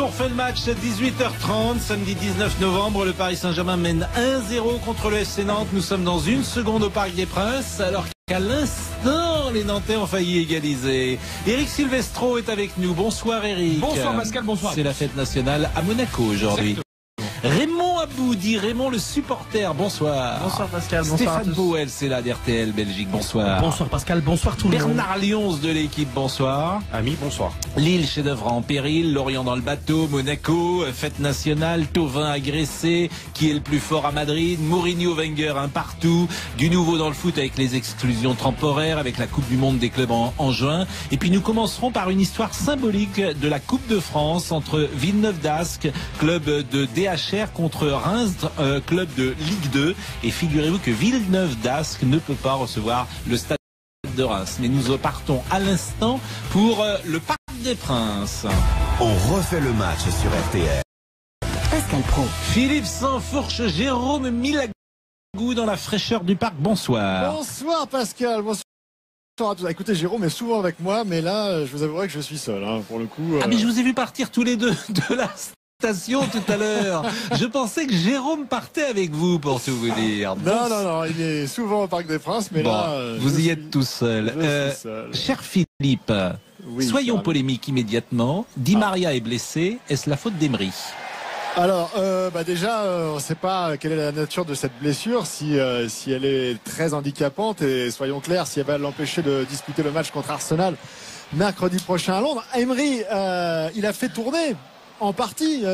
on refait le match à 18h30, samedi 19 novembre. Le Paris Saint-Germain mène 1-0 contre le FC Nantes. Nous sommes dans une seconde au Parc des Princes, alors qu'à l'instant, les Nantais ont failli égaliser. Éric Silvestro est avec nous. Bonsoir Éric. Bonsoir Pascal, bonsoir. C'est la fête nationale à Monaco aujourd'hui. Raymond Abou, dit Raymond le supporter, bonsoir. Bonsoir Pascal, bonsoir Stéphane Bouel, c'est là d'RTL Belgique, bonsoir. Bonsoir Pascal, bonsoir tout le monde. Bernard Lyons de l'équipe, bonsoir. Ami, bonsoir. Lille, chef-d'œuvre en péril, Lorient dans le bateau, Monaco, fête nationale, Thauvin agressé, qui est le plus fort à Madrid, Mourinho, Wenger, un partout, du nouveau dans le foot avec les exclusions temporaires, avec la Coupe du Monde des clubs en juin. Et puis nous commencerons par une histoire symbolique de la Coupe de France entre Villeneuve d'Ascq, club de DHR, contre Reims, club de Ligue 2. Et figurez-vous que Villeneuve d'Ascq ne peut pas recevoir le stade de Reims. Mais nous partons à l'instant pour le Parc des Princes. On refait le match sur RTL. Pascal Pro. Philippe Sansfourche, Jérôme Milagou dans la fraîcheur du parc. Bonsoir. Bonsoir Pascal, bonsoir à tous. Écoutez, Jérôme est souvent avec moi, mais là, je vous avouerai que je suis seul, hein, pour le coup. Ah mais je vous ai vu partir tous les deux de la station tout à l'heure. Je pensais que Jérôme partait avec vous, pour tout vous dire. Non, il est souvent au Parc des Princes, mais bon, là... vous y êtes tout seul. Cher Philippe, oui, soyons polémiques immédiatement. Di Maria est blessé, est-ce la faute d'Emery ? Alors, déjà, on ne sait pas quelle est la nature de cette blessure, si elle est très handicapante, et soyons clairs, si elle va l'empêcher de disputer le match contre Arsenal mercredi prochain à Londres. Emery, il a fait tourner en partie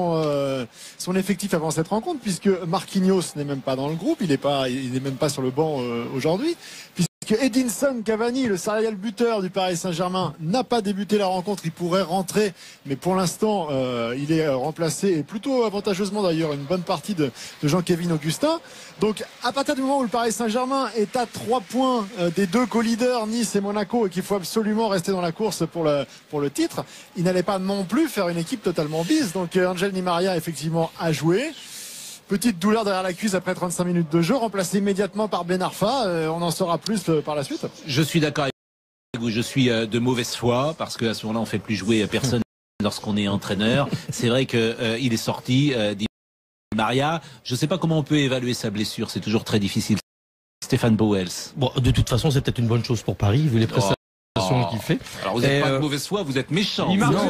son effectif avant cette rencontre, puisque Marquinhos n'est même pas dans le groupe, il n'est même pas sur le banc aujourd'hui, puisque Edinson Cavani, le serial buteur du Paris Saint-Germain, n'a pas débuté la rencontre. Il pourrait rentrer, mais pour l'instant il est remplacé, et plutôt avantageusement d'ailleurs, une bonne partie de Jean-Kévin Augustin. Donc à partir du moment où le Paris Saint-Germain est à 3 points des deux co-leaders Nice et Monaco, et qu'il faut absolument rester dans la course pour le titre, il n'allait pas non plus faire une équipe totalement bise. Donc Angel Di Maria effectivement a joué. Petite douleur derrière la cuisse après 35 minutes de jeu, remplacé immédiatement par Ben Arfa. On en saura plus par la suite. Je suis d'accord avec vous, je suis de mauvaise foi, parce qu'à ce moment-là on ne fait plus jouer personne lorsqu'on est entraîneur. C'est vrai qu'il est sorti, Di Maria. Je ne sais pas comment on peut évaluer sa blessure, c'est toujours très difficile. Stéphane Bouel. Bon, de toute façon, c'est peut-être une bonne chose pour Paris, vu les prestations qu'il fait. Alors vous n'êtes pas de mauvaise foi, vous êtes méchant. Il marque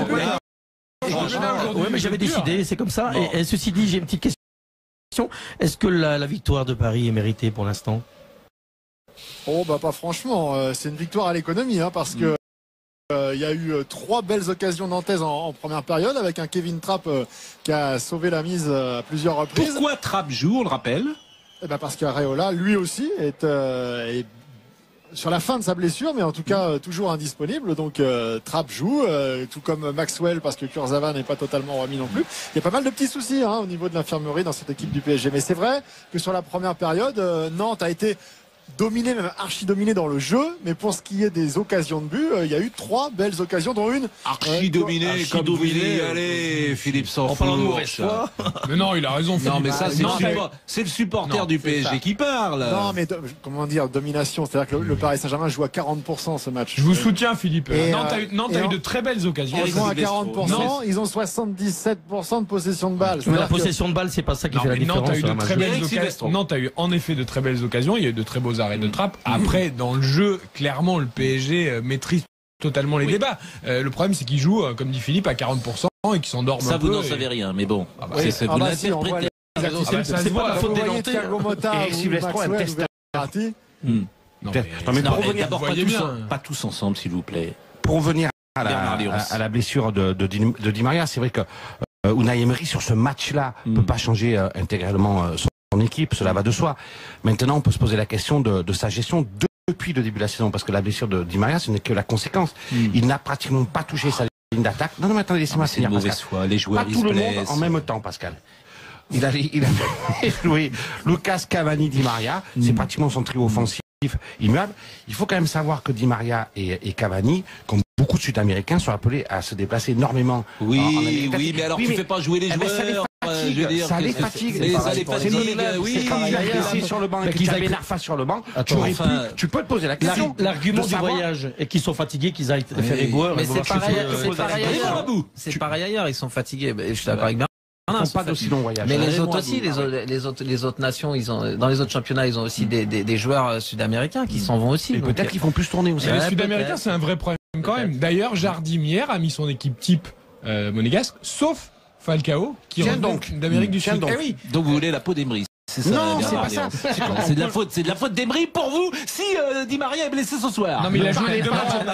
oui, mais j'avais décidé, c'est comme ça. Bon. Et ceci dit, j'ai une petite question. Est-ce que la victoire de Paris est méritée pour l'instant ? Oh pas franchement, c'est une victoire à l'économie, hein, parce que il y a eu 3 belles occasions nantaises en première période, avec un Kevin Trapp qui a sauvé la mise à plusieurs reprises. Pourquoi Trapp joue, on le rappelle ? Parce qu'Areola, lui aussi, est sur la fin de sa blessure, mais en tout cas toujours indisponible. Donc Trapp joue, tout comme Maxwell, parce que Kurzawa n'est pas totalement remis non plus. Il y a pas mal de petits soucis au niveau de l'infirmerie dans cette équipe du PSG. Mais c'est vrai que sur la première période, Nantes a été dominé, même archi-dominé dans le jeu, mais pour ce qui est des occasions de but, il y a eu 3 belles occasions, dont une archi-dominé, comme vous dites. Allez, Philippe Sansfourche. Mais non, il a raison. Non, mais ça, c'est le supporter du PSG qui parle. Non, mais comment dire, domination, c'est-à-dire que le Paris Saint-Germain joue à 40% ce match. Je vous soutiens, Philippe. Nantes a eu de très belles occasions. Ils sont à 40%, ils ont 77% de possession de balle. Mais la possession de balle, c'est pas ça qui fait la différence. Nantes a eu en effet de très belles occasions. Il y a eu de très beaux arrêt de Trapp. Après, dans le jeu, clairement, le PSG maîtrise totalement les débats. Le problème, c'est qu'il joue, comme dit Philippe, à 40% et qu'il s'endorme un peu. Ça, vous n'en savez rien, mais bon. C'est vous l'interprétez. C'est pas la faute des Nantais. Et Silvestro a testé. D'abord, pas tous ensemble, s'il vous plaît. Pour revenir à la blessure de Di Maria, c'est vrai que Unai Emery, sur ce match-là, ne peut pas changer intégralement son équipe, cela va de soi. Maintenant, on peut se poser la question de sa gestion depuis le début de la saison, parce que la blessure de Di Maria, ce n'est que la conséquence. Il n'a pratiquement pas touché sa ligne d'attaque. Non, mais attendez, laissez-moi finir, Pascal. Foi. Les joueurs, pas tout le monde en même temps, Pascal. Il a joué Lucas, Cavani, Di Maria. C'est pratiquement son trio offensif immuable. Il faut quand même savoir que Di Maria et Cavani, comme beaucoup de Sud-Américains, sont appelés à se déplacer énormément. Oui, mais alors tu ne fais pas jouer les joueurs. fatigue. je veux dire, ça les fatigue. Mais ça les fatigue, oui. C'est sur le banc et qu'il y a Ben Arfa sur le banc. Tu peux te poser la question. L'argument du voyage et qu'ils sont fatigués, qu'ils aillent faire égoueur. Mais c'est pareil ailleurs. C'est pareil ailleurs. Ils sont fatigués. Je suis d'accord avec Bernard. Pas d'aussi long voyage. Mais les autres aussi, les autres nations, ils ont dans les autres championnats, ils ont aussi des joueurs sud-américains qui s'en vont aussi. Peut-être qu'ils font plus tourner aussi. Les Sud-Américains, c'est un vrai problème quand même. D'ailleurs, Jardim hier a mis son équipe type monégasque, sauf Falcao, qui revient d'Amérique du Sud. Donc vous voulez la peau d'Emery. C'est ça, non, c'est pas ça. C'est de la faute d'Emery pour vous si Di Maria est blessé ce soir. Non mais il a joué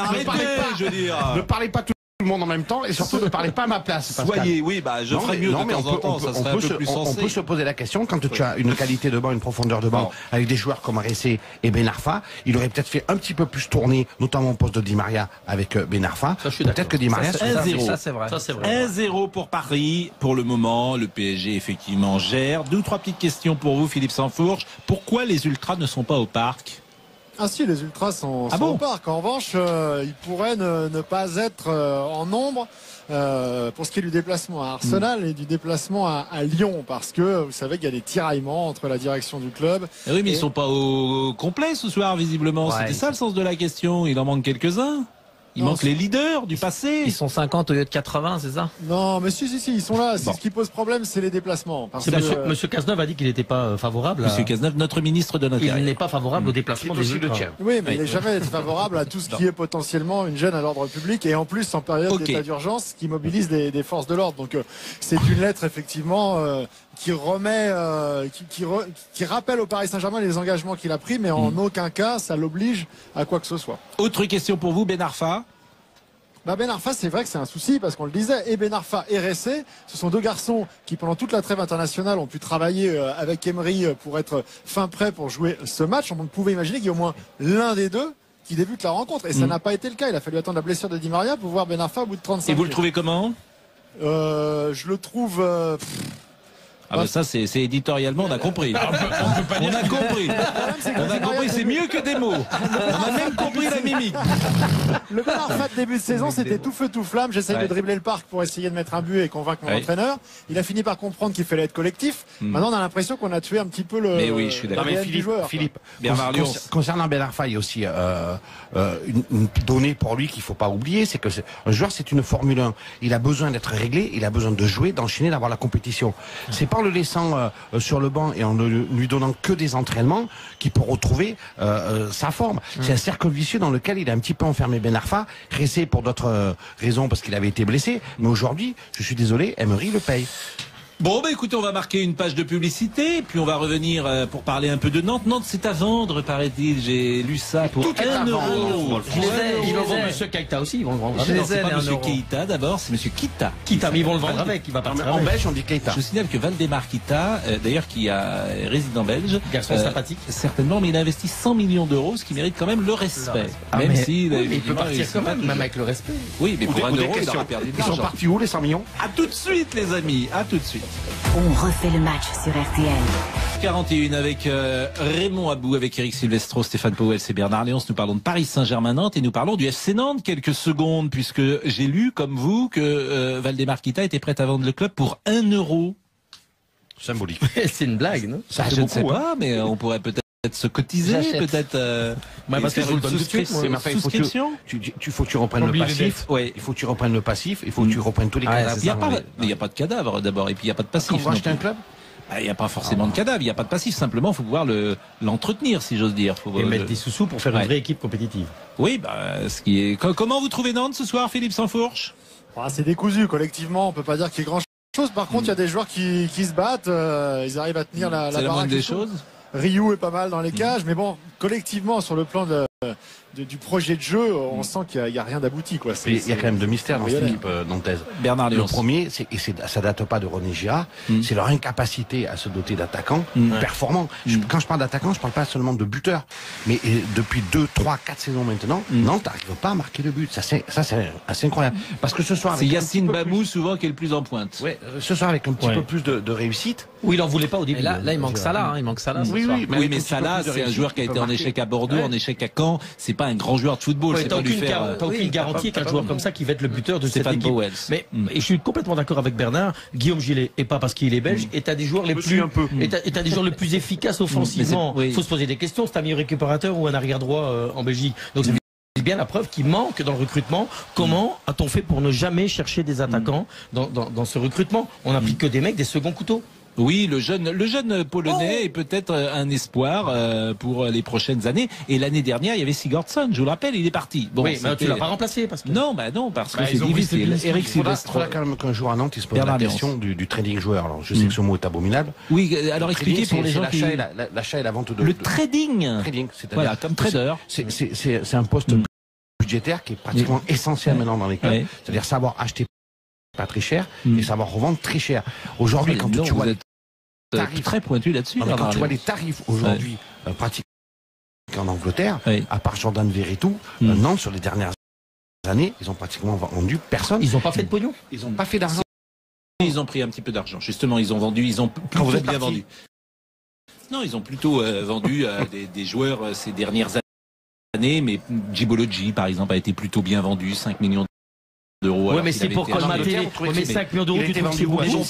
Ne parlez pas tout le monde en même temps et surtout ne parlez pas à ma place. Soyez, oui, je ferai mieux de temps en temps, ça serait un peu plus sensé. On peut se poser la question, quand tu as une qualité de banc, une profondeur de banc, avec des joueurs comme Aressé et Ben Arfa, il aurait peut-être fait un petit peu plus tourner, notamment au poste de Di Maria avec Ben Arfa. Peut-être que Di Maria... 1-0. Ça, c'est vrai. 1-0 pour Paris. Pour le moment, le PSG, effectivement, gère. 2 ou 3 petites questions pour vous, Philippe Sansfourche. Pourquoi les Ultras ne sont pas au parc ? Ah si, les Ultras sont au parc. En revanche, ils pourraient ne pas être en nombre pour ce qui est du déplacement à Arsenal et du déplacement à Lyon, parce que vous savez qu'il y a des tiraillements entre la direction du club. Oui, mais ils sont pas au complet ce soir, visiblement. C'était ça le sens de la question. Il en manque quelques-uns. Il manque les leaders du passé. Ils sont 50 au lieu de 80, c'est ça? Non, mais si, ils sont là. Ce qui pose problème, c'est les déplacements. Monsieur Cazeneuve a dit qu'il n'était pas favorable. Monsieur Cazeneuve, notre ministre de l'Intérieur. Il n'est pas favorable au déplacement des Ultras. Oui, mais il n'est jamais favorable à tout ce qui est potentiellement une gêne à l'ordre public, et en plus en période d'état d'urgence qui mobilise des forces de l'ordre. Donc c'est une lettre effectivement qui remet, qui rappelle au Paris Saint-Germain les engagements qu'il a pris, mais en aucun cas ça l'oblige à quoi que ce soit. Autre question pour vous, Ben Arfa. Ben Arfa, c'est vrai que c'est un souci parce qu'on le disait, et Ben Arfa et Ressé, ce sont deux garçons qui pendant toute la trêve internationale ont pu travailler avec Emery pour être fin prêt pour jouer ce match. On pouvait imaginer qu'il y ait au moins l'un des deux qui débute la rencontre, et ça n'a pas été le cas. Il a fallu attendre la blessure de Di Maria pour voir Ben Arfa au bout de 35 minutes. Et vous le trouvez comment? Je le trouve... ça c'est éditorialement, on a compris. On a compris, c'est mieux que des mots. On a même compris la mimique. Le Ben Arfa de début de saison, c'était tout feu tout flamme. J'essaye de dribbler le parc pour essayer de mettre un but et convaincre mon entraîneur. Il a fini par comprendre qu'il fallait être collectif. Maintenant, on a l'impression qu'on a tué un petit peu le. Mais oui, je suis d'accord. Philippe, concernant Ben Arfa, il y a aussi une donnée pour lui qu'il faut pas oublier, c'est que un joueur, c'est une Formule 1. Il a besoin d'être réglé, il a besoin de jouer, d'enchaîner, d'avoir la compétition. C'est pas en le laissant sur le banc et en ne lui donnant que des entraînements qu'il peut retrouver sa forme. C'est un cercle vicieux dans lequel il a un petit peu enfermé Ben Arfa, Ressé pour d'autres raisons parce qu'il avait été blessé, mais aujourd'hui, je suis désolé, Emery le paye. Bon, écoutez, on va marquer une page de publicité, puis on va revenir pour parler un peu de Nantes. Nantes, c'est à vendre, paraît-il. J'ai lu ça pour 1 euro. Ils vont vendre Monsieur Keita aussi, ils vont le vendre. Non, c'est pas Monsieur Keita d'abord, c'est Monsieur Kita. Kita, mais ils vont le vendre avec, il va partir en belge, on dit Keita. Je signale que Valdemar Kita, d'ailleurs qui a résident belge, garçon sympathique. Certainement, mais il a investi 100 millions d'euros, ce qui mérite quand même le respect. Même si il peut partir quand même avec le respect. Oui, mais pour 1 euro, il aura perdu de l'argent. Ils sont partis où les 100 millions? À tout de suite, les amis, à tout de suite. On refait le match sur RTL. 41 avec Raymond Abou, avec Eric Silvestro, Stéphane Powell et Bernard Léonce. Nous parlons de Paris Saint-Germain-Nantes et nous parlons du FC Nantes. Quelques secondes, puisque j'ai lu, comme vous, que Valdemar Kita était prêt à vendre le club pour 1 euro. Symbolique. C'est une blague, non? Je ne sais pas, mais on pourrait peut-être se cotiser, peut-être parce que faire une souscription. Il faut que tu reprennes le passif. Il faut que tu reprennes le passif. Il faut que tu reprennes tous les cadavres. Il n'y a pas de cadavre d'abord, et puis il n'y a pas de passif. Quand vous achetez un club, il n'y a pas forcément de cadavre, il n'y a pas de passif. Simplement, il faut pouvoir l'entretenir, si j'ose dire. Et mettre des sous-sous pour faire une vraie équipe compétitive. Oui, ce qui est. Comment vous trouvez Nantes ce soir, Philippe Sansfourche? C'est décousu collectivement. On peut pas dire qu'il y ait grand-chose. Par contre, il y a des joueurs qui se battent. Ils arrivent à tenir la baraque. C'est la moindre des choses. Ryu est pas mal dans les cages, mais bon, collectivement, sur le plan du projet de jeu, on sent qu'il n'y a rien d'abouti. Il y a quand même de mystères dans cette équipe nantaise. Bernard Léonce. Le premier, ça date pas de René Girard, c'est leur incapacité à se doter d'attaquants performants. Quand je parle d'attaquants, je parle pas seulement de buteurs, mais depuis 2, 3, 4 saisons maintenant, Nantes n'arrive pas à marquer le but. Ça c'est assez incroyable. Parce que ce soir, c'est Yacine Bamou souvent qui est le plus en pointe. Ouais, ce soir avec un petit peu plus de réussite. Oui, il en voulait pas au début. Là, il manque Salah. Il manque Salah. Oui, mais Salah, c'est un joueur qui a été en échec à Bordeaux, en échec à Caen. ans, c'est pas un grand joueur de football. Ouais, t'as aucune garantie qu'un joueur comme ça qui va être le buteur de cette équipe. Mais et je suis complètement d'accord avec Bernard. Guillaume Gillet, et pas parce qu'il est belge, et t'as des joueurs les plus efficaces offensivement. Il faut se poser des questions. C'est un meilleur récupérateur ou un arrière droit en Belgique. Donc c'est bien la preuve qu'il manque dans le recrutement. Comment a-t-on fait pour ne jamais chercher des attaquants dans ce recrutement? On n'a pris que des mecs, des seconds couteaux. Oui, le jeune polonais est peut-être un espoir pour les prochaines années. Et l'année dernière, il y avait Sigurdsson, je vous le rappelle, il est parti. Bon, oui, mais tu l'as pas remplacé parce que... Non, parce que c'est difficile. Eric Silvestro. Il faudra quand même qu'un joueur à Nantes il se pose la question du trading joueur. Alors, je sais que ce mot est abominable. Oui, alors expliquez pour les gens qui... L'achat et la vente de... Le trading. Voilà, comme trader. C'est un poste budgétaire qui est pratiquement essentiel maintenant dans les clubs. C'est-à-dire savoir acheter pas très cher et savoir revendre très cher. Aujourd'hui, quand tu vois tarifs très pointu là-dessus. Quand tu vois les tarifs aujourd'hui pratiquement en Angleterre, à part Jordan Verretou, Nantes sur les dernières années, ils ont pratiquement vendu personne. Ils n'ont pas fait de pognon. Ils n'ont pas fait d'argent. Ils ont pris un petit peu d'argent. Justement, ils ont vendu. Ils ont plutôt bien vendu. Non, ils ont plutôt vendu des joueurs ces dernières années. Mais Djibology, par exemple, a été plutôt bien vendu, 5 millions d'euros. Oui, mais c'est pour colmater. Mais 5 millions d'euros, tu trouves que c'est beaucoup.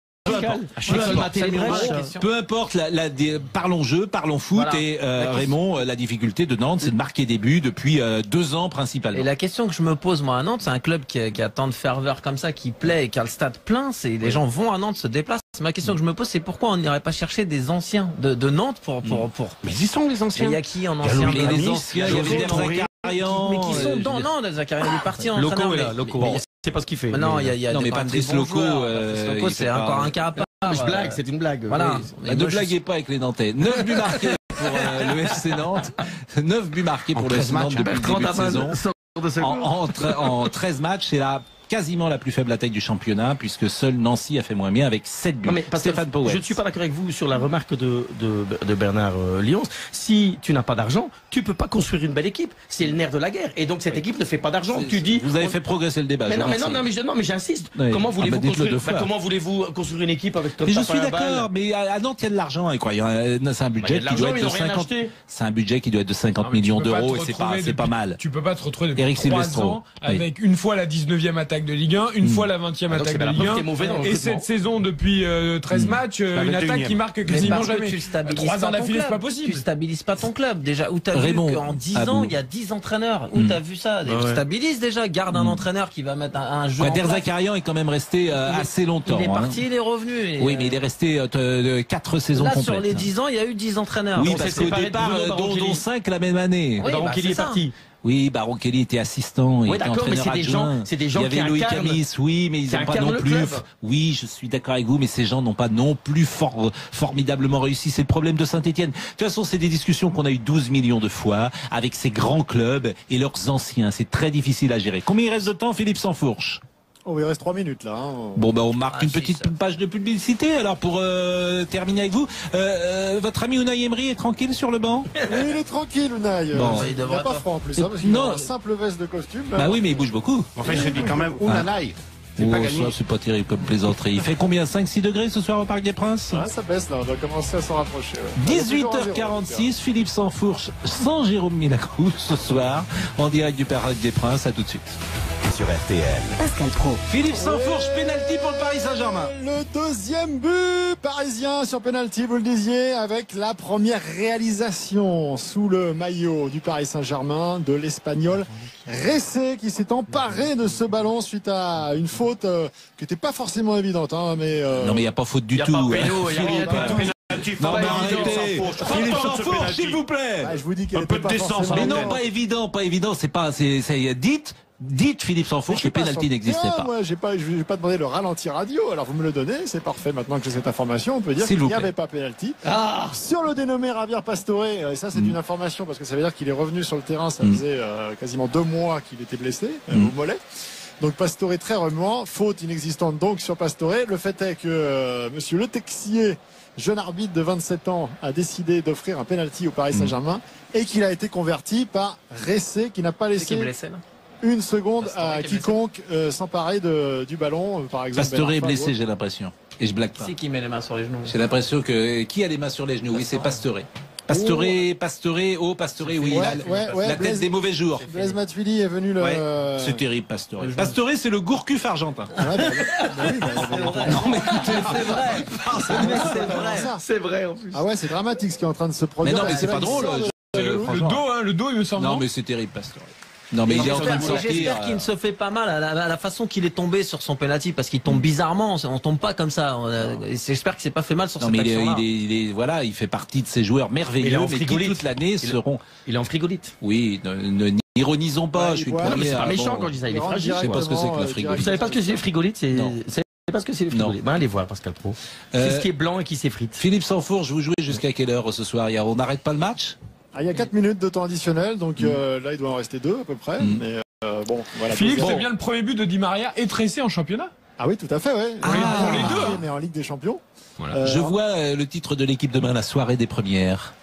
Peu importe, parlons jeu, parlons foot, voilà. Et Raymond, la difficulté de Nantes, c'est de marquer des buts depuis 2 ans principalement. Et la question que je me pose moi à Nantes, c'est un club qui a tant de ferveur comme ça, qui plaît et qui a le stade plein, les gens vont à Nantes, se déplacent. Ma question que je me pose, c'est pourquoi on n'irait pas chercher des anciens de Nantes pour... Mais ils y sont les anciens. Il y a qui en anciens? Les anciens, il y avait Zakarian. Mais qui sont dans Nantes, Zakarian est parti en entraîneur. Loco est là, Loco. C'est pas ce qu'il fait. Non, il y a mais Patrice Loco, c'est encore un cas à part. C'est une blague. Voilà. Ne blaguez pas avec les Nantais. 9 buts marqués pour le FC Nantes. 9 buts marqués pour le FC Nantes depuis le début de saison. En 13 matchs, c'est quasiment la plus faible attaque du championnat, puisque seul Nancy a fait moins bien avec 7 buts. Stéphane Powell. Je ne suis pas d'accord avec vous sur la remarque de Bernard Lyons. Si tu n'as pas d'argent, tu peux pas construire une belle équipe. C'est le nerf de la guerre. Et donc cette équipe ne fait pas d'argent. Tu dis. Vous avez fait progresser le débat. Mais j'insiste. Oui. Comment voulez-vous construire une équipe avec comme ça? Je suis d'accord, mais à Nantes il y a de l'argent. C'est un budget qui doit être de 50. C'est un budget qui doit être de 50 millions d'euros et c'est pas mal. Tu peux pas te retrouver depuis 3 ans avec une fois la 19e attaque de Ligue 1, une fois la 20e attaque de Ligue 1, et cette saison depuis 13 matchs, une attaque qui marque quasiment jamais. 3 ans d'affilée, c'est pas possible. Tu stabilises pas ton club. Déjà, où t'as vu qu'en 10 ans, il y a 10 entraîneurs. Où t'as vu ça? Stabilise déjà, garde un entraîneur qui va mettre un jeu. Zakarian est quand même resté assez longtemps. Il est parti, il est revenu. Oui, mais il est resté 4 saisons complètes. Sur les 10 ans, il y a eu 10 entraîneurs. Oui, parce qu'au départ, dont 5 la même année. Baron Kelly est parti. Oui, Baron Kelly était assistant, il était entraîneur adjoint. C'est des gens il y avait Loïc Amis, oui, mais ils n'ont pas non plus. Oui, je suis d'accord avec vous, mais ces gens n'ont pas non plus formidablement réussi. C'est le problème de Saint-Etienne. De toute façon, c'est des discussions qu'on a eues 12 millions de fois avec ces grands clubs et leurs anciens. C'est très difficile à gérer. Combien il reste de temps, Philippe Sansfourche? Oh, il reste 3 minutes là. Bon, on marque une petite page de publicité. Alors pour terminer avec vous, votre ami Unai Emery est tranquille sur le banc? Oui, il est tranquille, Unai. Bon. Il n'a pas froid en plus, parce qu'il a une simple veste de costume. Bah oui, mais il bouge beaucoup. Enfin, je dis quand même Unai. C'est pas terrible comme plaisanterie. Il fait combien? 5-6 degrés ce soir au Parc des Princes? Ça baisse là, on doit commencer à s'en rapprocher. Ouais. 18h46, Philippe Sansfourche sans Jérôme Milacrou ce soir, en direct du Parc des Princes. À tout de suite. Sur RTL. Pascal Pro. Philippe Sansfourche, pénalty pour le Paris Saint-Germain. Le deuxième but parisien sur pénalty, vous le disiez, avec la première réalisation sous le maillot du Paris Saint-Germain de l'Espagnol Ressé, qui s'est emparé de ce ballon suite à une faute qui n'était pas forcément évidente. Hein, mais non, mais il n'y a pas faute du tout. Non, mais arrêtez. Philippe Sansfourche, s'il vous plaît. Je vous dis qu'il n'était pas forcément. Mais non, pas évident. Dites Philippe Sansfourche que le pénalty n'existait pas. Moi, je n'ai pas demandé le ralenti radio. Alors vous me le donnez, c'est parfait. Maintenant que j'ai cette information, on peut dire qu'il n'y avait pas pénalty. Sur le dénommé Javier Pastore, et ça c'est une information parce que ça veut dire qu'il est revenu sur le terrain. Ça faisait quasiment 2 mois qu'il était blessé au mollet. Donc Pastore très remuant, faute inexistante donc sur Pastore. Le fait est que Monsieur Le Texier, jeune arbitre de 27 ans, a décidé d'offrir un pénalty au Paris Saint-Germain et qu'il a été converti par Ressé, qui n'a pas laissé une seconde à quiconque s'emparer du ballon, par exemple. Pastore est blessé, j'ai l'impression. Et je blague pas. C'est qui met les mains sur les genoux? J'ai l'impression que qui a les mains sur les genoux? Oui, c'est Pastore. Pastore, oui, la tête des mauvais jours. Blaise Matuidi est venu le... C'est terrible, Pastore. Pastore, c'est le Gourcuff argentin. Non, mais c'est vrai. C'est vrai en plus. Ah ouais, c'est dramatique ce qui est en train de se produire. Mais non, mais c'est pas drôle. Le dos, il me semble. Non, mais c'est terrible, Pastore. Non, mais il est en train de sortir. J'espère qu'il ne se fait pas mal à la façon qu'il est tombé sur son penalty, parce qu'il tombe bizarrement. On tombe pas comme ça. J'espère qu'il s'est pas fait mal sur cette action-là. Voilà, il fait partie de ces joueurs merveilleux, mais qui toute l'année seront. Il est en frigolite. Oui, n'ironisons pas. Je suis le premier. C'est pas méchant quand je dis ça. Il est fragile. Je sais pas ce que c'est que la frigolite. Vous savez pas ce que c'est frigolite? C'est parce que c'est le frigolite. Ben, allez voir Pascal Pro. C'est ce qui est blanc et qui s'effrite. Philippe Sansfourche, vous jouez jusqu'à quelle heure ce soir? On n'arrête pas le match? Il y a 4 minutes de temps additionnel, donc là il doit en rester 2 à peu près. Mais bon, voilà. Philippe, c'est bien le premier but de Di Maria étressé en championnat? Ah oui, tout à fait, ouais. Pour les deux. Mais en Ligue des Champions. Voilà. Je vois le titre de l'équipe demain, la soirée des premières.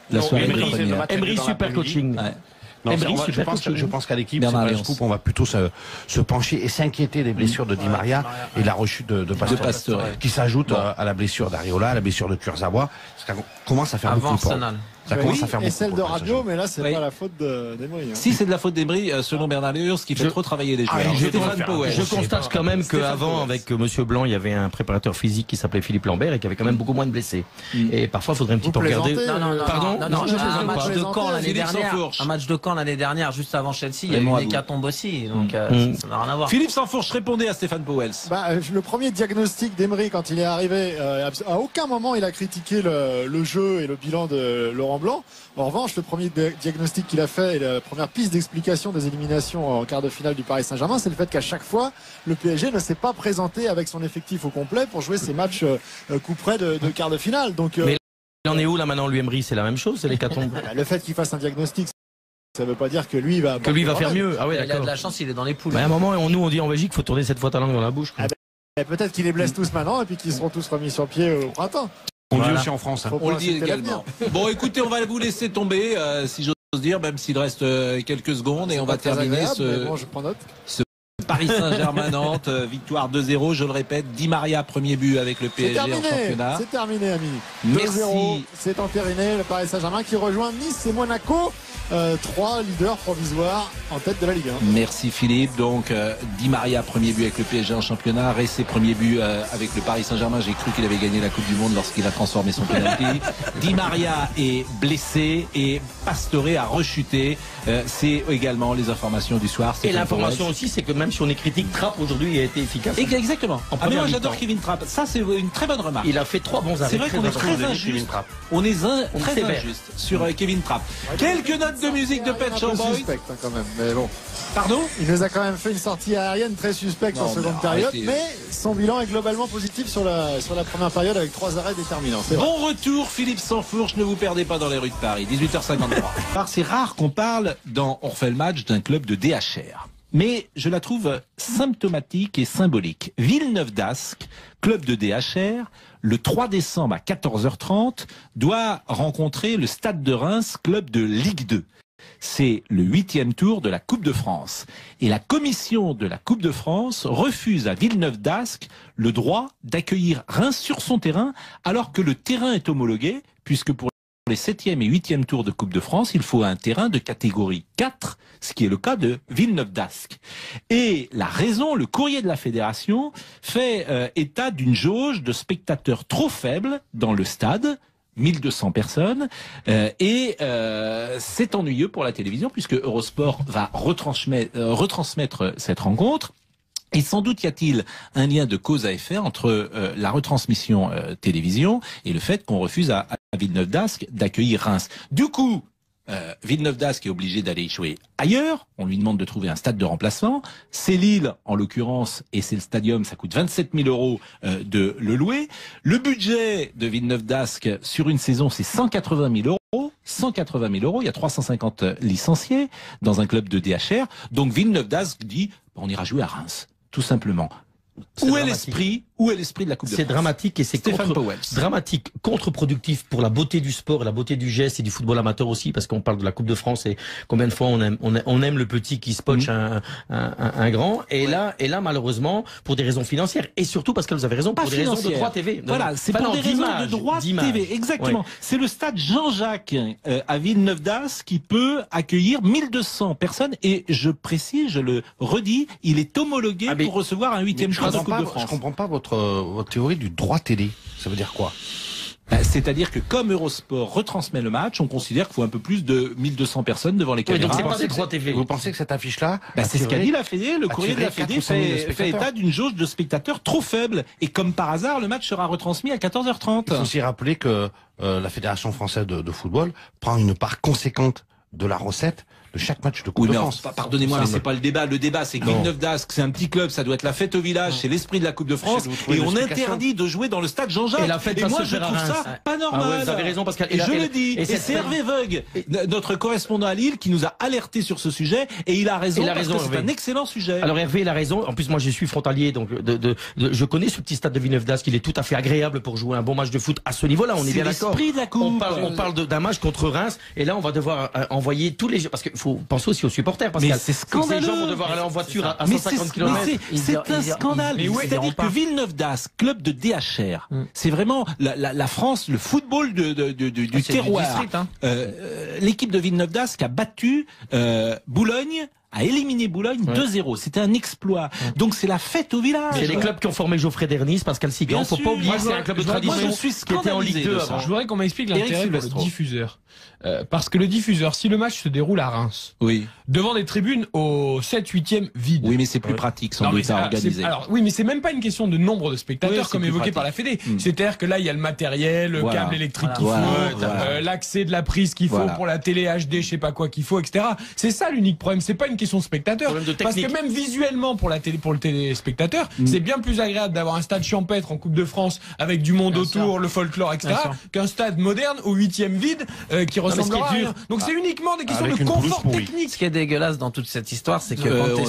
Emery Super Coaching. Ouais. Non, je pense qu'à l'équipe, on va plutôt se pencher et s'inquiéter des blessures de Di Maria et de la rechute de Pastore, qui s'ajoute à la blessure d'Ariola, à la blessure de Kurzawa. Ça commence à faire beaucoup de points. Ça commence à faire beaucoup. Et celle de Rabiot, mais là, c'est pas la faute d'Emery. Si, c'est de la faute d'Emery, selon Bernard Lehurs, qui fait trop travailler les joueurs. Je constate quand même qu'avant, avec Monsieur Blanc, il y avait un préparateur physique qui s'appelait Philippe Lambert et qui avait quand même beaucoup moins de blessés. Et parfois, il faudrait un petit peu regarder. Pardon, un match de Caen l'année dernière. Un match de Caen l'année dernière, juste avant Chelsea, il y a eu une hécatombe aussi. Donc, ça n'a rien à voir. Philippe Sansfourche répondait à Stéphane Powell. Le premier diagnostic d'Emery quand il est arrivé, à aucun moment il a critiqué le jeu et le bilan de Laurent Blanc. En revanche, le premier diagnostic qu'il a fait et la première piste d'explication des éliminations en quart de finale du Paris Saint-Germain, c'est le fait qu'à chaque fois, le PSG ne s'est pas présenté avec son effectif au complet pour jouer ses matchs coup près de quart de finale. Donc, mais il en est où là maintenant, lui, Emery? C'est la même chose, c'est l'hécatombe. Le fait qu'il fasse un diagnostic, ça ne veut pas dire que lui va faire mieux. Ah oui, il a de la chance, il est dans les poules. À un moment, on dit en Belgique, il faut tourner cette fois ta langue dans la bouche. Peut-être qu'il les blesse tous maintenant et puis qu'ils seront tous remis sur pied au printemps. On le dit aussi en France. On le dit également. Bon, écoutez, on va vous laisser tomber, si j'ose dire, même s'il reste quelques secondes, et on va terminer ce Paris Saint-Germain-Nantes, victoire 2-0, je le répète, Di Maria, premier but avec le PSG en championnat. C'est terminé, ami. Merci. 2-0, c'est entériné, le Paris Saint-Germain qui rejoint Nice et Monaco. 3 leaders provisoires en tête de la Ligue 1. Merci Philippe. Donc Di Maria, premier but avec le PSG en championnat. Ressé, premier but avec le Paris Saint-Germain. J'ai cru qu'il avait gagné la Coupe du Monde lorsqu'il a transformé son penalty. Di Maria est blessé et Pastore a rechuté. C'est également les informations du soir. Et l'information aussi, c'est que même si on est critique, Trapp aujourd'hui a été efficace. Exactement. Mais moi j'adore Kevin Trapp. Ça c'est une très bonne remarque. Il a fait 3 bons arrêts. C'est vrai qu'on est très injuste. On est très injuste sur Kevin Trapp. Quelques notes de musique de Pet Shop Boys. Suspect quand même, mais bon. Pardon? Il nous a quand même fait une sortie aérienne très suspecte en seconde période, mais son bilan est globalement positif sur la première période avec 3 arrêts déterminants. Bon retour Philippe Sansfourche, ne vous perdez pas dans les rues de Paris, 18h53. C'est rare qu'on parle dans On refait le match d'un club de DHR. Mais je la trouve symptomatique et symbolique. Villeneuve d'Ascq, club de DHR, le 3 décembre à 14h30, doit rencontrer le Stade de Reims, club de Ligue 2. C'est le 8e tour de la Coupe de France. Et la commission de la Coupe de France refuse à Villeneuve d'Ascq le droit d'accueillir Reims sur son terrain, alors que le terrain est homologué, puisque pour les 7e et 8e tours de Coupe de France, il faut un terrain de catégorie 4, ce qui est le cas de Villeneuve d'Ascq. Et la raison, le courrier de la fédération fait état d'une jauge de spectateurs trop faible dans le stade, 1200 personnes, et c'est ennuyeux pour la télévision puisque Eurosport va retransmettre cette rencontre. Et sans doute y a-t-il un lien de cause à effet entre la retransmission télévision et le fait qu'on refuse à Villeneuve d'Ascq d'accueillir Reims. Du coup, Villeneuve d'Ascq est obligé d'aller jouer ailleurs. On lui demande de trouver un stade de remplacement. C'est Lille, en l'occurrence, et c'est le Stadium. Ça coûte 27 000 € de le louer. Le budget de Villeneuve d'Ascq sur une saison, c'est 180 000 €. 180 000 €. Il y a 350 licenciés dans un club de DHR. Donc Villeneuve d'Ascq dit, on ira jouer à Reims, tout simplement. Où est Où est l'esprit de la Coupe de France? C'est dramatique et c'est dramatique, contre-productif pour la beauté du sport, la beauté du geste et du football amateur aussi, parce qu'on parle de la Coupe de France et combien de fois on aime le petit qui spotche un grand. Et là, malheureusement, pour des raisons financières et surtout parce que vous avez raison, pour des raisons de droit TV. Voilà, c'est pour des raisons de droit TV. Exactement. C'est le stade Jean-Jacques à Villeneuve-d'Ascq qui peut accueillir 1200 personnes et je précise, je le redis, il est homologué pour recevoir un 8e choix de Coupe de France. Je comprends pas votre théorie du droit télé. Ça veut dire quoi? C'est-à-dire que comme Eurosport retransmet le match, on considère qu'il faut un peu plus de 1200 personnes devant les caméras. Donc c'est pas des droits TV. Vous pensez que cette affiche-là, c'est ce qu'a dit la Fédé. Le courrier de la Fédé fait état d'une jauge de spectateurs trop faible. Et comme par hasard, le match sera retransmis à 14h30. Il faut aussi rappeler que la Fédération française de football prend une part conséquente de la recette de chaque match de Coupe de France. Pardonnez-moi, mais c'est pas le débat. Le débat, c'est que Villeneuve-d'Ascq, c'est un petit club, ça doit être la fête au village, c'est l'esprit de la Coupe de France, et on interdit de jouer dans le stade Jean-Jacques. Et moi, je trouve ça pas normal. Vous avez raison, Pascal. Et je le dis. Et c'est Hervé Vogue, notre correspondant à Lille, qui nous a alerté sur ce sujet, et il a raison, parce que c'est un excellent sujet. Alors Hervé, il a raison. En plus, moi, je suis frontalier, donc je connais ce petit stade de Villeneuve-d'Ascq. Il est tout à fait agréable pour jouer un bon match de foot à ce niveau-là. On est bien d'accord. C'est l'esprit de la Coupe. On parle d'un match contre Reims, et là, on va devoir envoyer tous les, parce qu'il faut penser aussi aux supporters, parce que c'est scandaleux. Ces gens vont devoir aller en voiture à 150 km. C'est un scandale. C'est-à-dire que Villeneuve-d'Ascq, club de DHR, c'est vraiment la France, le football du terroir. L'équipe de Villeneuve-d'Ascq a battu Boulogne, a éliminé Boulogne 2-0. C'était un exploit. Donc c'est la fête au village. C'est les clubs qui ont formé Geoffrey Dernis, Pascal Sigan. Faut pas oublier que c'est un club de tradition qui était en Ligue 2 avant. Je voudrais qu'on m'explique l'intérêt pour le diffuseur. Parce que le diffuseur, si le match se déroule à Reims, devant des tribunes au 7-8e vide. Oui, mais c'est plus pratique sans doute à organiser. Alors oui, mais c'est même pas une question de nombre de spectateurs comme évoqué par la Fédé. C'est-à-dire que là, il y a le matériel, le câble électrique qu'il faut, l'accès de la prise qu'il faut pour la télé HD, je sais pas quoi qu'il faut, etc. C'est ça l'unique problème. C'est pas une question de spectateur. Parce que même visuellement pour le téléspectateur, c'est bien plus agréable d'avoir un stade champêtre en Coupe de France avec du monde autour, le folklore, etc. qu'un stade moderne au 8e vide qui ressemble à rien. Donc c'est uniquement des questions de confort technique. Ce qui est dégueulasse dans toute cette histoire, c'est que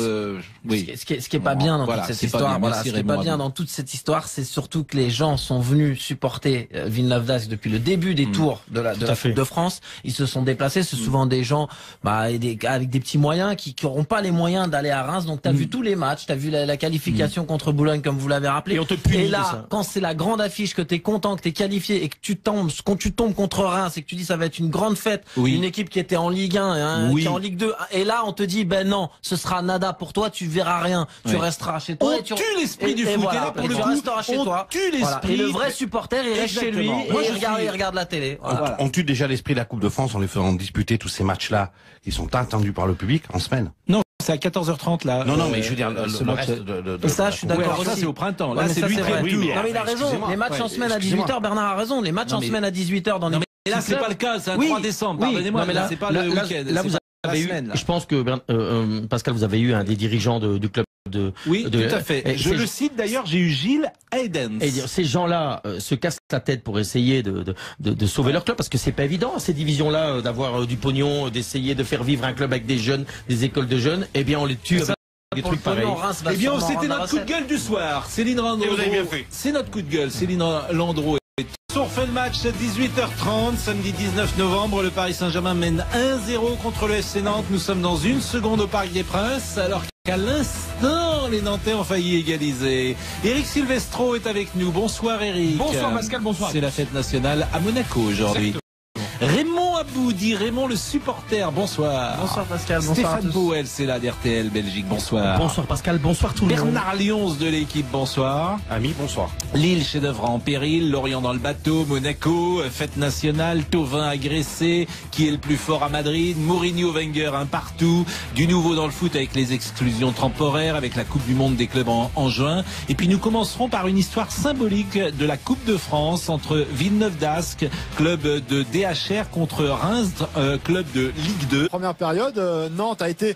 ce qui est pas bien dans toute cette histoire, ce qui est pas bien dans toute cette histoire, c'est surtout que les gens sont venus supporter Villeneuve-d'Ascq depuis le début des tours de la Coupe de France. Ils se sont déplacés, c'est souvent des gens avec des petits moyens qui n'auront pas les moyens d'aller à Reims. Donc tu as vu tous les matchs, tu as vu la qualification contre Boulogne comme vous l'avez rappelé. Et là, quand c'est la grande affiche, que tu es content, que tu es qualifié et que quand tu tombes contre Reims et que tu dis ça va être une grande fête, une équipe qui était en Ligue 1 qui est en Ligue 2, et là on te dit ben non, ce sera nada pour toi, tu verras rien, tu resteras chez toi. On tue l'esprit du foot. Voilà, et là, tu resteras chez toi. Et le vrai supporter, il reste chez lui et il regarde la télé. On tue déjà l'esprit de la Coupe de France en les faisant disputer tous ces matchs-là qui sont attendus par le public en semaine. Non, c'est à 14h30 là. Non, mais je veux dire, le reste et ça, je suis d'accord aussi. Ça, c'est au printemps. Là, c'est lui non, mais il a raison. Les matchs en semaine à 18h, Bernard a raison. Les matchs en semaine à 18h dans les. Et là, c'est pas le cas. C'est un 3 décembre. Pardonnez-moi, mais là, c'est pas le week-end. Là, vous avez eu. Je pense que Pascal, vous avez eu un des dirigeants du club. Oui, tout à fait. Je le cite d'ailleurs, j'ai eu Gilles Haydens. Et dire, ces gens-là se cassent la tête pour essayer de sauver leur club, parce que c'est pas évident, ces divisions-là, d'avoir du pognon, d'essayer de faire vivre un club avec des jeunes, des écoles de jeunes. Eh bien, on les tue avec des trucs pareils. Eh bien, c'était notre coup de gueule du soir. Céline Landreau. C'est notre coup de gueule. Céline Landreau. On refait le match à 18h30, samedi 19 novembre. Le Paris Saint-Germain mène 1-0 contre le FC Nantes. Nous sommes dans une seconde au Parc des Princes, alors qu'à l'instant, les Nantais ont failli égaliser. Éric Silvestro est avec nous. Bonsoir Éric. Bonsoir Pascal, bonsoir. C'est la fête nationale à Monaco aujourd'hui. Raymond Abou, dit Raymond le supporter, bonsoir. Bonsoir Pascal, bonsoir Stéphane Bouel, c'est là d'RTL Belgique, bonsoir. Bonsoir Pascal, bonsoir tout le monde. Bernard Lyons de l'équipe, bonsoir. Ami, bonsoir. Lille, chef-d'œuvre en péril, Lorient dans le bateau, Monaco, fête nationale, Thauvin agressé, qui est le plus fort à Madrid, Mourinho, Wenger, un partout, du nouveau dans le foot avec les exclusions temporaires, avec la Coupe du Monde des clubs en juin. Et puis nous commencerons par une histoire symbolique de la Coupe de France entre Villeneuve-d'Ascq, club de DHR, contre Reims, club de Ligue 2. Première période, Nantes a été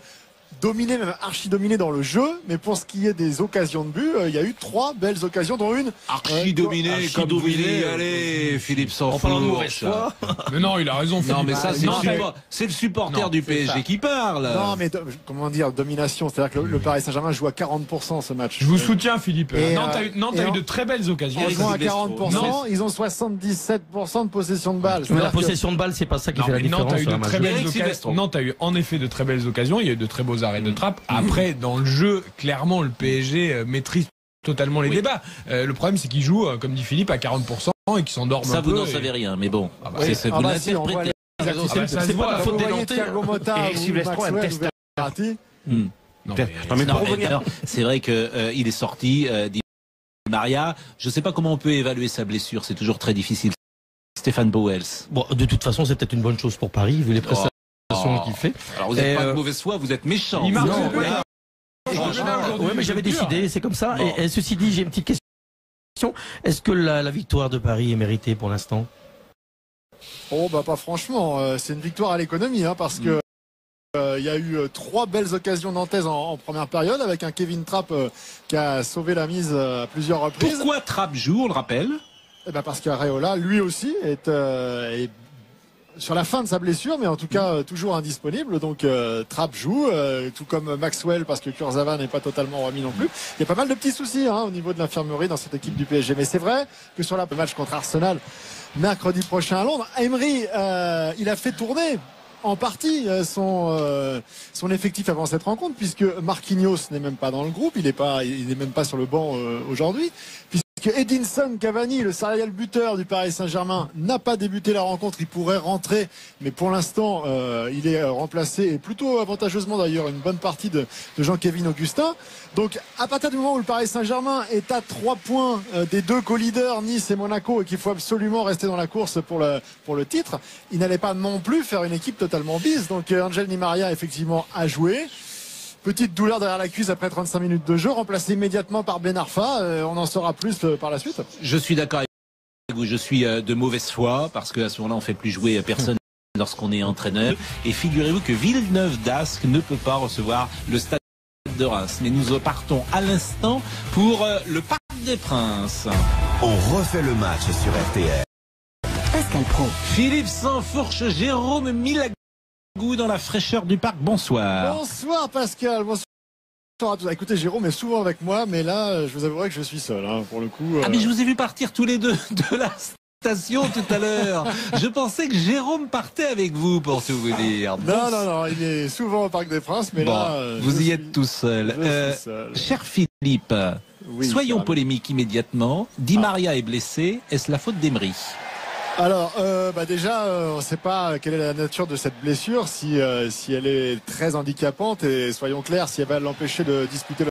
dominé, même archi-dominé dans le jeu, mais pour ce qui est des occasions de but, il y a eu 3 belles occasions, dont une... Archi-dominé, comme vous dites, allez, Philippe Sansfourche. Mais non, il a raison, Philippe. Non, mais ça, c'est le supporter du PSG qui parle. Non, mais comment dire, domination, c'est-à-dire que le Paris Saint-Germain joue à 40% ce match. Je vous soutiens, Philippe. Nantes a eu de très belles occasions. Ils sont à 40%, ils ont 77% de possession de balle. Mais la possession de balle, c'est pas ça qui fait la différence. Nantes a eu en effet de très belles occasions, il y a eu de très beaux arrêt de trappe. Après, dans le jeu, clairement, le PSG maîtrise totalement les débats. Le problème, c'est qu'ils jouent, comme dit Philippe, à 40% et qu'ils s'endorment un peu. Ça, vous n'en savez rien, mais bon. C'est vous l'interprétez. C'est pas la faute des Nantais. C'est vrai qu'il est sorti Di Maria. Je ne sais pas comment on peut évaluer sa blessure. C'est toujours très difficile. Stéphane Bowels. Bon, de toute façon, c'est peut-être une bonne chose pour Paris, vu les prestations qu'il fait. Alors vous n'êtes pas de mauvaise foi, vous êtes méchant. Oui, mais j'avais décidé, c'est comme ça. Bon. Et ceci dit, j'ai une petite question. Est-ce que la victoire de Paris est méritée pour l'instant? Oh bah pas franchement. C'est une victoire à l'économie, hein, parce que il y a eu 3 belles occasions nantaises en première période, avec un Kevin Trapp qui a sauvé la mise à plusieurs reprises. Pourquoi Trapp joue, on le rappelle? Eh ben parce qu'Areola, lui aussi, est sur la fin de sa blessure, mais en tout cas toujours indisponible. Donc Trapp joue, tout comme Maxwell, parce que Kurzawa n'est pas totalement remis non plus. Il y a pas mal de petits soucis au niveau de l'infirmerie dans cette équipe du PSG. Mais c'est vrai que sur le match contre Arsenal, mercredi prochain à Londres, Emery, il a fait tourner en partie son effectif avant cette rencontre, puisque Marquinhos n'est même pas dans le groupe, il n'est même pas sur le banc aujourd'hui, puisque Edinson Cavani, le serial buteur du Paris Saint-Germain, n'a pas débuté la rencontre. Il pourrait rentrer, mais pour l'instant il est remplacé, et plutôt avantageusement d'ailleurs, une bonne partie de Jean-Kévin Augustin. Donc à partir du moment où le Paris Saint-Germain est à 3 points des 2 co-leaders, Nice et Monaco, et qu'il faut absolument rester dans la course pour le titre, il n'allait pas non plus faire une équipe totalement bise. Donc Angel Di Maria effectivement a joué. Petite douleur derrière la cuisse après 35 minutes de jeu, remplacé immédiatement par Ben Arfa. On en saura plus par la suite. Je suis d'accord avec vous, je suis de mauvaise foi, parce qu'à ce moment-là on ne fait plus jouer personne lorsqu'on est entraîneur. Et figurez-vous que Villeneuve d'Ascq ne peut pas recevoir le Stade de Reims. Mais nous partons à l'instant pour le Parc des Princes. On refait le match sur RTL. Pascal Pro. Philippe Sansfourche, Jérôme Milagou dans la fraîcheur du parc. Bonsoir. Bonsoir Pascal. Bonsoir à tous. Écoutez, Jérôme est souvent avec moi, mais là, je vous avouerai que je suis seul, pour le coup. Ah mais je vous ai vu partir tous les deux de la station tout à l'heure. Je pensais que Jérôme partait avec vous, pour tout vous dire. Non, il est souvent au Parc des Princes, mais là... vous y êtes tout seul. Cher Philippe, soyons polémiques immédiatement. Di Maria est blessé. Est-ce la faute d'Emery? Alors, déjà, on ne sait pas quelle est la nature de cette blessure, si elle est très handicapante, et soyons clairs, si elle va l'empêcher de disputer le